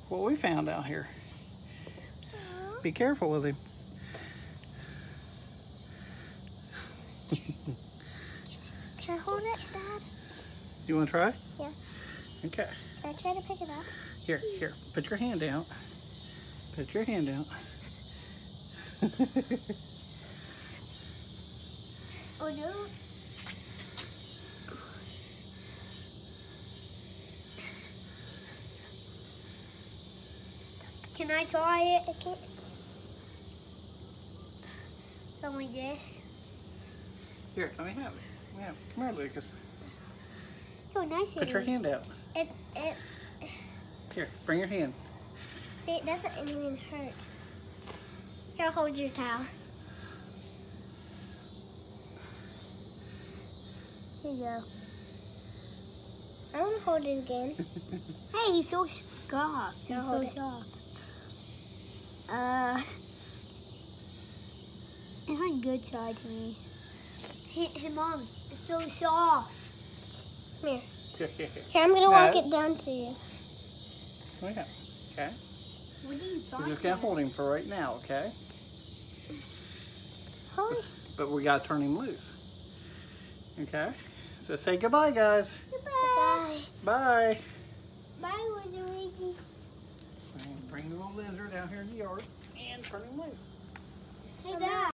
what we found out here. Be careful with him. Can I hold it, Dad? You want to try? Yeah. Okay. Can I try to pick it up? Here, put your hand out. Put your hand out. Oh no. Can I try it? I can't. Something like this. Here, let me have it. Yeah, come here, Lucas. So nice. Put your hand out. It. Here, bring your hand. See, it doesn't even hurt. Here, hold your towel. Here you go. I want to hold it again. Hey, he's so soft. He's so soft. It's on a good side to me. Hey, Mom, it's so soft. Come here. Here, I'm going to walk it down to you. Yeah. Okay. What do you We're just going to hold him for right now, okay? Hold. But we got to turn him loose. Okay? So say goodbye, guys. Goodbye. Bye. Bye, Luigi. Bring the little lizard out here in the yard and turn him loose. Hey, Dad.